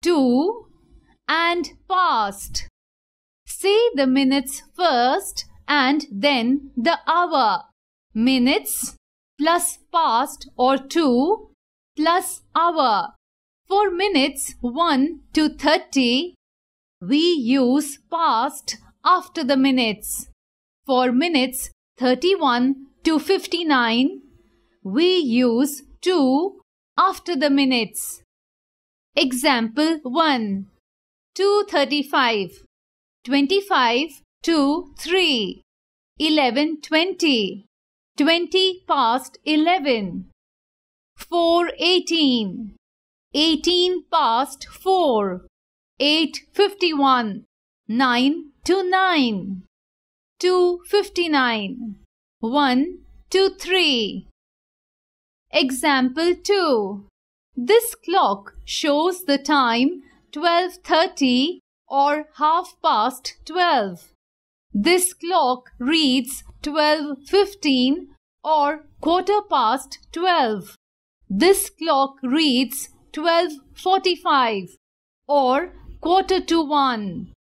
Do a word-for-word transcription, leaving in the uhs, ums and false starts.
to, and past. Say the minutes first and then the hour. Minutes plus past or to plus hour. For minutes one to thirty, we use past after the minutes. For minutes thirty-one to fifty-nine, we use to after the minutes. Example one. two thirty-five, twenty-five to three, eleven twenty, twenty past eleven, four eighteen, eighteen past four, eight fifty-one, nine to nine, two fifty-nine, one to three. Example two. This clock shows the time twelve thirty or half past twelve. This clock reads twelve fifteen or quarter past twelve. This clock reads twelve forty-five or quarter to one.